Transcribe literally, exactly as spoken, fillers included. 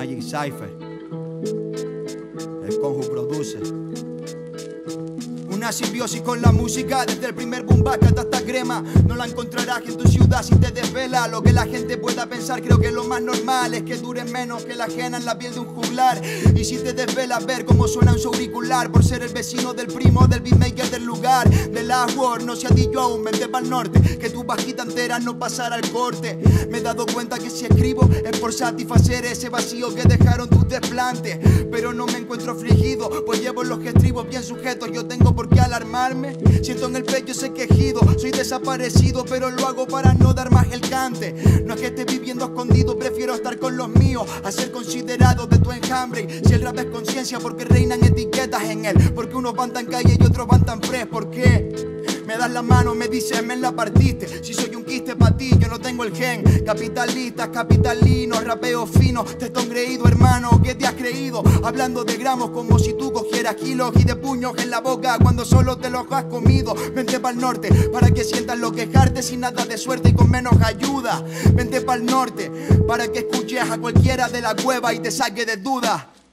Magic Cypher, el Conju produce. Una simbiosis con la música, desde el primer boom bap hasta esta crema. No la encontrarás en tu ciudad si te desvela. Lo que la gente pueda pensar, creo que lo más normal es que dure menos que la ajena en la piel de un juglar. Y si te desvelas, ver cómo suena un su auricular, por ser el vecino del primo, del beatmaker del lugar. De la war, no se ha dicho aún, vente pa'l norte, que tu bajita entera no pasará al corte. Me he dado cuenta que si escribo es por satisfacer ese vacío que dejaron tus desplantes. Pero no me encuentro afligido, pues llevo los estribos bien sujetos. Yo tengo por qué alarmarme, siento en el pecho ese quejido. Soy desaparecido, pero lo hago para no dar más el cante. No es que esté viviendo escondido, prefiero estar con los míos, a ser considerado de tu enjambre. Si el rap es conciencia, porque reinan etiquetas en él, porque unos van tan calle y otros van tan fresh. ¿Por qué? Me das la mano, me dices, me la partiste. Si soy un quiste pa' ti, yo no tengo el gen. Capitalistas, capitalinos, rapeo fino. Te estoy engreído, hermano, ¿qué te has creído? Hablando de gramos como si tú cogieras kilos y de puños en la boca cuando solo te los has comido. Vente pa'l norte para que sientas lo quejarte sin nada de suerte y con menos ayuda. Vente pa'l norte para que escuches a cualquiera de la cueva y te saque de duda.